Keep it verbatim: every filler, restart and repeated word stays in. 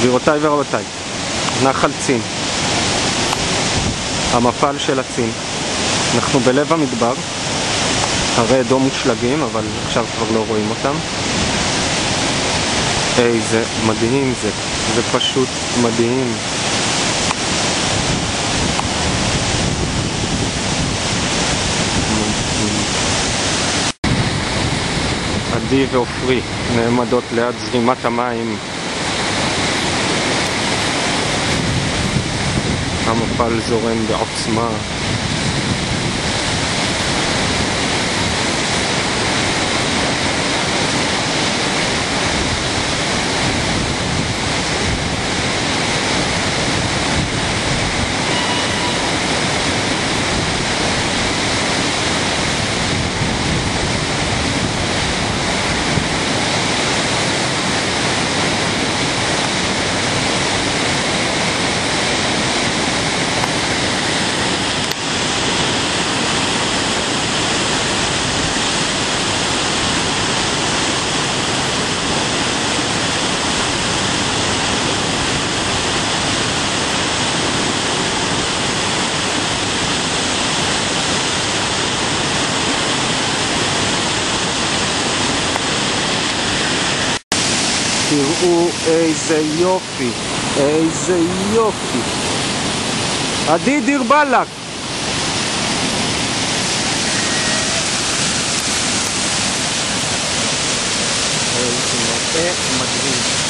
גבירותיי ורבותיי, נחל צין, המפל של הצין. אנחנו בלב המדבר, הרי אדום מושלגים, אבל עכשיו כבר לא רואים אותם. איזה מדהים זה, זה פשוט מדהים. עדי ועופרי נעמדות ליד זרימת המים. המפל זורם בעוצמה. תראו איזה יופי, איזה יופי. עדי דיר בלק. איזה מראה מדהים.